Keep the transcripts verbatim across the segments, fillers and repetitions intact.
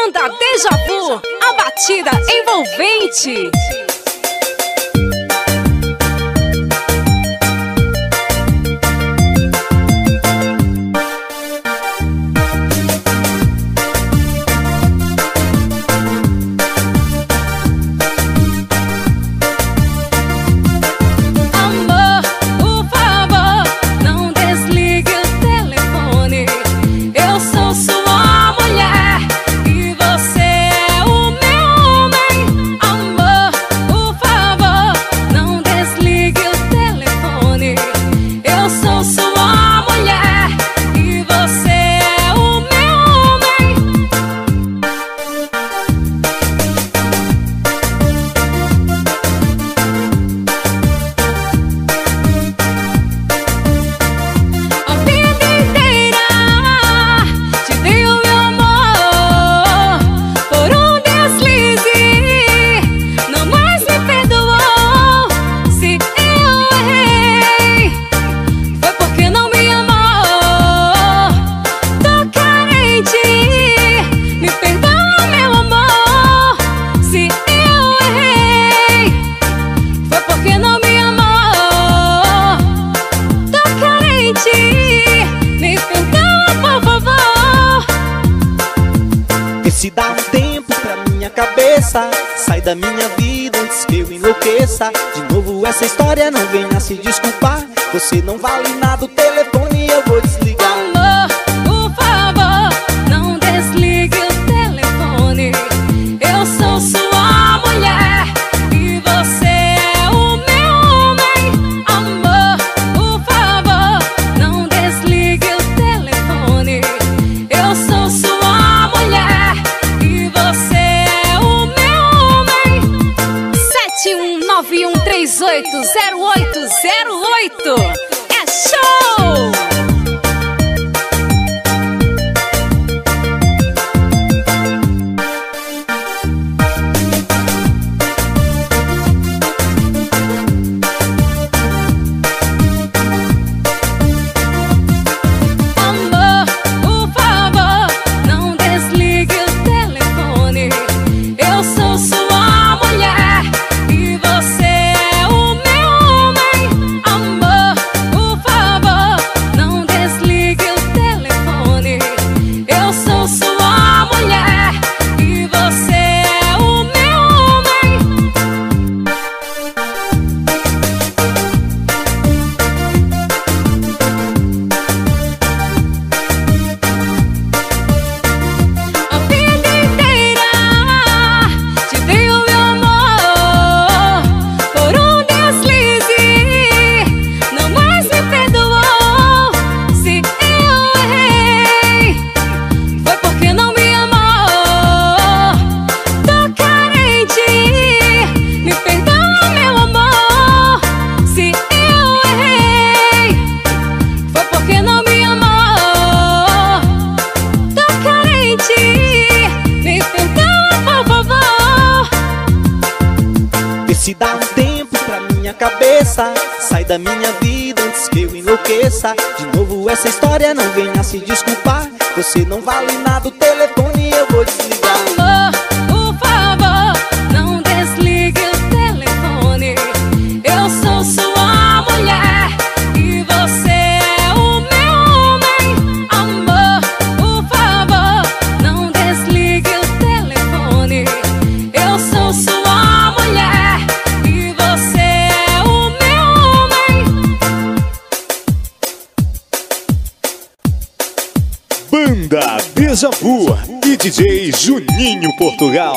Banda Deja Vu, a batida envolvente. Se dá um tempo pra minha cabeça, sai da minha vida antes que eu enlouqueça. De novo essa história, não venha se desculpar. Você não vale nada, o telefone eu vou desligar. Amor, por favor, não desligue o telefone. Eu sou sua mulher e você é o meu homem. Amor, por favor, não desligue o telefone. Eu sou sua mulher. nove um três oito zero oito zero oito é show! Amor, por favor, não desligue o telefone. Eu sou sua mulher e você é o meu homem. Amor, por favor, não desligue o telefone. Eu sou sua mulher e você é o meu homem. A vida inteira te dei o meu amor. Por um deslize, não mais me perdoou. Se eu errei, foi porque não me amou. Tô carente, me perdoa, meu amor. Se eu errei, foi porque não me amou. Tô carente, me perdoa, por favor. Vê se dá um tempo pra minha cabeça, sai da minha vida antes que eu enlouqueça. De novo essa história, não venha se desculpar. Você não vale nada, o telefone eu vou desligar. Amor, por favor, não desligue o telefone. Eu sou sua mulher e você é o meu homem. Amor, por favor, não desligue o telefone. Eu sou sua mulher e você é o meu homem. Banda Deja Vu e D J Juninho Portugal.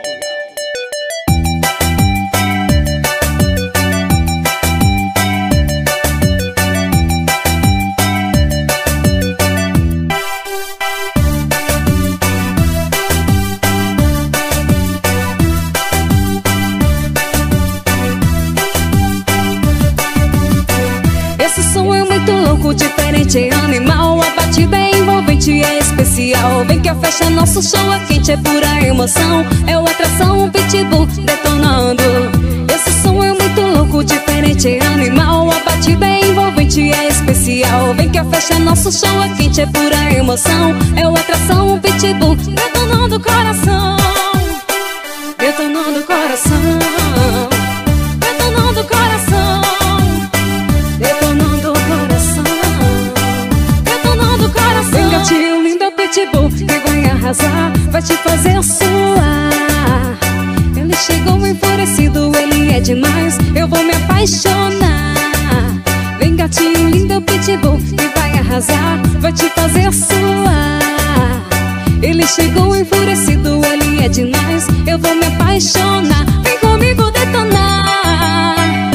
Esse som é muito louco, diferente, é animal. A batida é envolvente, é especial. Vem que a festa é nosso show, é quente, é pura emoção. É o atração, o pitbull detonando. Esse som é muito louco, diferente, é animal. A batida é envolvente, é especial. Vem que a festa é nosso show, é quente, é pura emoção. É o atração, o pitbull detonando. detonando o coração, detonando o coração, detonando o coração, detonando o coração, detonando o coração. Vem gatinho lindo, é o pitbull que vai arrasar, vai te fazer suar. Ele chegou enfurecido, ele é demais, eu vou me apaixonar. Vem gatinho lindo, é o pitbull que vai arrasar, vai te fazer suar. Ele chegou enfurecido, ele é demais, eu vou me apaixonar. Vem comigo detonar.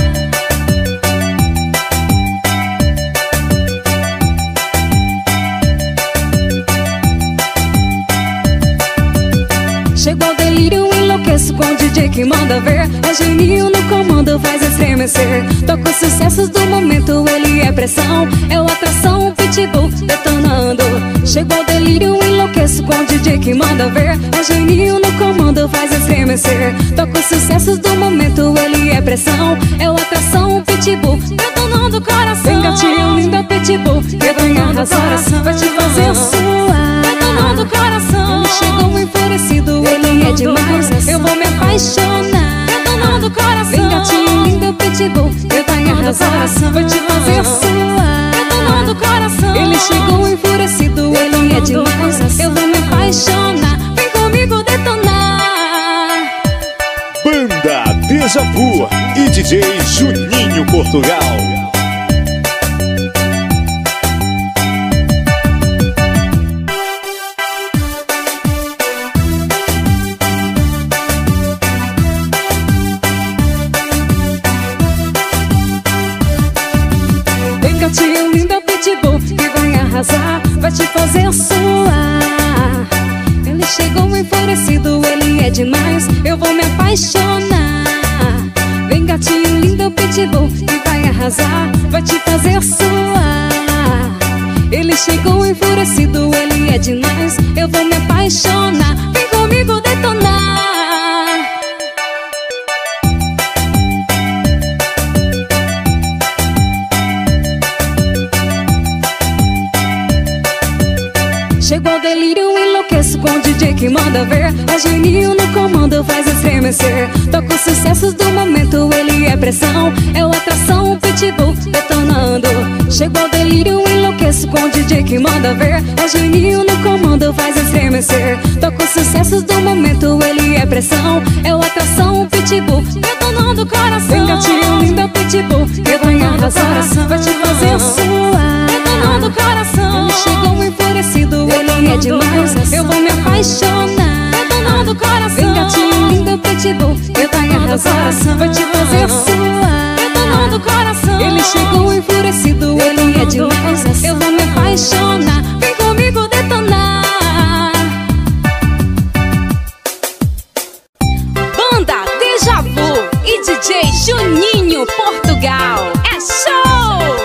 Chegou o delírio, enlouqueço com o D J que manda ver. É geninho no comando, faz estremecer. Toca os sucessos do momento, ele é pressão, é o atração, o pitbull detonando. Chegou o delírio, enlouqueço com o D J que manda ver. É geninho no comando, faz estremecer. Toca os sucessos do momento, ele é pressão, é o atração, o pitbull detonando o coração. Vem gatinho lindo, é pitbull que vai arrasar, vai te fazer suar. Detonando o coração. Ele chegou enfurecido, ele é demais, eu vou me apaixonar. Detonando o coração. Vem gatinho lindo, é pitbull que vai arrasar, vai te fazer suar. Detonando o coração. Ele chegou enfurecido, ele é demais, eu vou me apaixonar. Vem comigo detonar. Banda Deja Vu e D J Juninho Portugal. Vai te fazer suar. Ele chegou enfurecido, ele é demais, eu vou me apaixonar. Vem gatinho lindo, pitbull que vai arrasar, vai te fazer suar. Ele chegou enfurecido, ele é demais, eu vou me apaixonar. Vem comigo detonar. Chegou o delírio, enlouqueço com o D J que manda ver. É geninho no comando, faz estremecer. Toca os sucessos do momento, ele é pressão, é o atração, o pitbull detonando. Chegou o delírio, enlouqueço com o D J que manda ver. É geninho no comando, faz estremecer. Toca os sucessos do momento, ele é pressão, é o atração, o pitbull detonando o coração. Vem gatinho lindo, é o pitbull que vai arrasar, vai te fazer suar. Detonando o coração. Ele chegou enfurecido, ele é demais, eu vou me apaixonar. Detonando o coração. Vem gatinho lindo, é o pitbull que vai arrasar, vai te fazer suar. Detonando o coração. Ele chegou enfurecido, ele é demais, eu vou me apaixonar. Vem comigo detonar. Banda Deja Vu e D J Juninho Portugal. É show!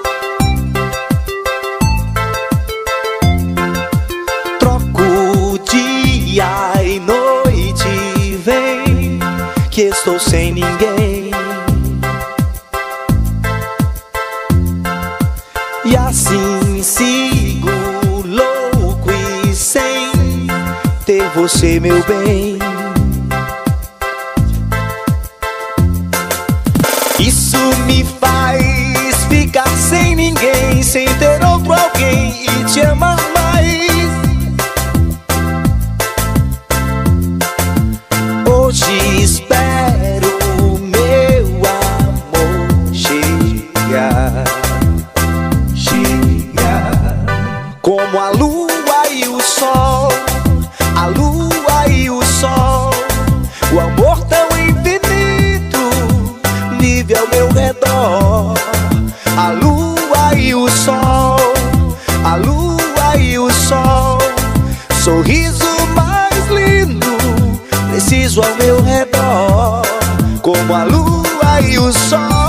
Troco dia e noite, vem que estou sem ninguém. E assim sigo louco e sem ter você, meu bem. Isso me faz ficar sem ninguém, sem ter outro alguém e te amar mais. Hoje espero meu amor chegar, chegar. Como a lua e o sol, a lua e o sol, o amor tão infinito vive ao meu redor. A lua e o sol, a lua e o sol, sorriso mais lindo preciso ao meu redor. Como a lua e o sol.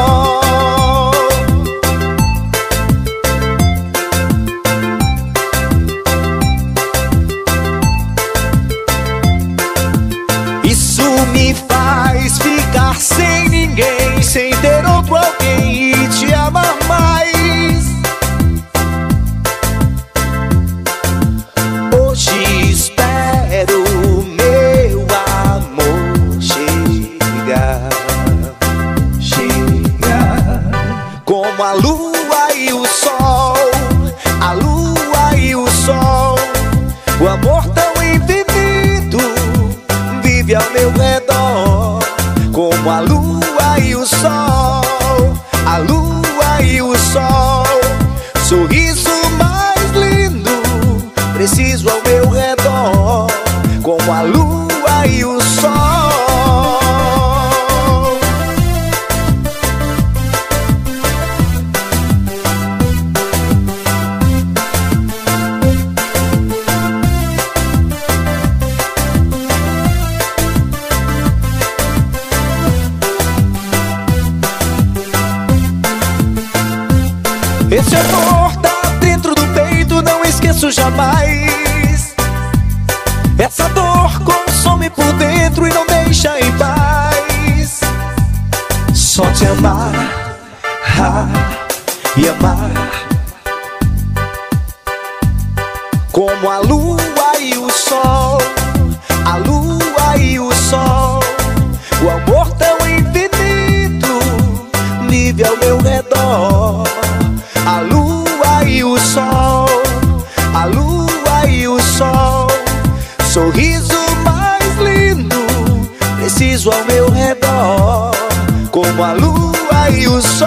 Isso me faz ficar sem ninguém, sem ter outro alguém e te amar mais. Hoje espero O amor tão infinito vive ao meu redor, como a lua e o sol, a lua e o sol. Sorriso mais lindo, preciso ao meu redor, como a lua e o sol. Esse amor tá dentro do peito, não esqueço jamais. Essa dor consome por dentro e não deixa em paz. Só te amar, ah, e amar, como a lua e o sol, a lua e o sol. O amor tão infinito vive ao meu redor, a lua e o sol, a lua e o sol. Sorriso mais lindo, preciso ao meu redor, como a lua e o sol.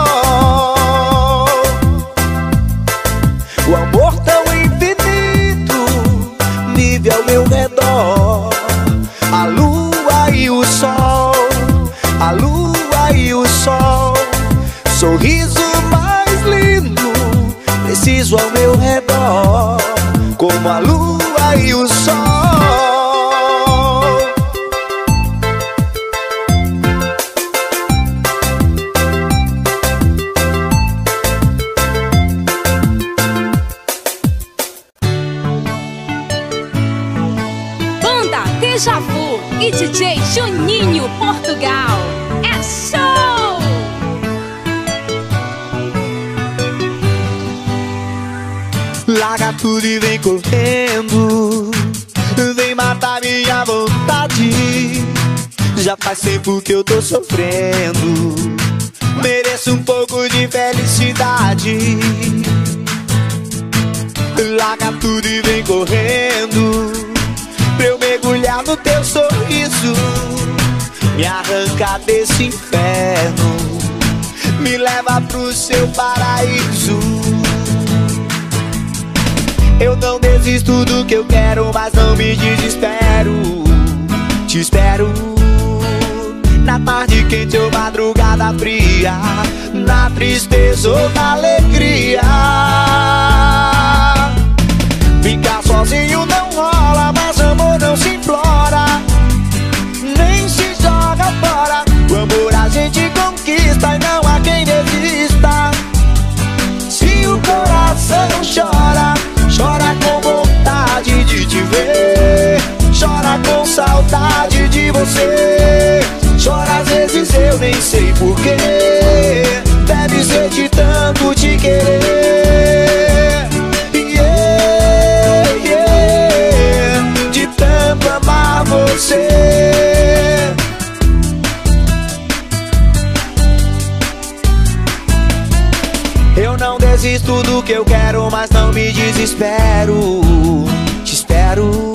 O amor tão infinito vive ao meu redor, a lua e o sol, a lua e o sol. Sorriso mais lindo, preciso ao meu redor, como a lua e o sol. Banda Deja Vu e D J Juninho Portugal. É show! Larga tudo e vem correndo, vem matar minha vontade. Já faz tempo que eu tô sofrendo, mereço um pouco de felicidade. Larga tudo e vem correndo, pra eu mergulhar no teu sorriso, me arrancar desse inferno, me leva pro seu paraíso. Eu não desisto do que eu quero, mas não me desespero. Te espero na tarde quente ou madrugada fria, na tristeza ou na alegria. Ficar sozinho não rola, mas amor não se implora, nem se joga fora. O amor a gente conquista e não há quem desista. Se o coração chora, chora com vontade de te ver, chora com saudade de você. Chora às vezes eu nem sei porquê, deve ser de tanto te querer. Yeah, yeah, de tanto amar você. Eu não desisto do que eu quero, mas não me desespero. Te espero